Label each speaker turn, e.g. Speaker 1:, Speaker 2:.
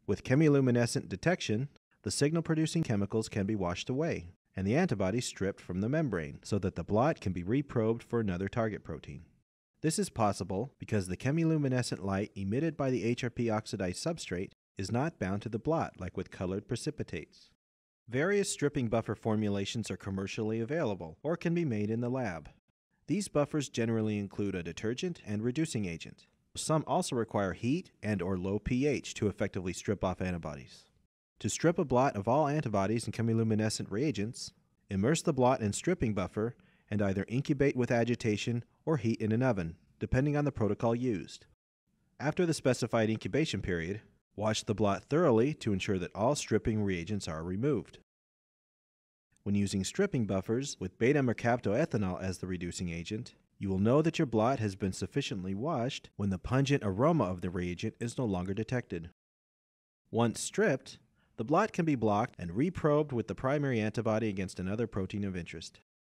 Speaker 1: With chemiluminescent detection, the signal-producing chemicals can be washed away, and the antibodies stripped from the membrane so that the blot can be reprobed for another target protein. This is possible because the chemiluminescent light emitted by the HRP oxidized substrate is not bound to the blot like with colored precipitates. Various stripping buffer formulations are commercially available or can be made in the lab. These buffers generally include a detergent and reducing agent. Some also require heat and/or low pH to effectively strip off antibodies. To strip a blot of all antibodies and chemiluminescent reagents, immerse the blot in stripping buffer and either incubate with agitation or heat in an oven, depending on the protocol used. After the specified incubation period, wash the blot thoroughly to ensure that all stripping reagents are removed. When using stripping buffers with beta-mercaptoethanol as the reducing agent, you will know that your blot has been sufficiently washed when the pungent aroma of the reagent is no longer detected. Once stripped, the blot can be blocked and reprobed with the primary antibody against another protein of interest.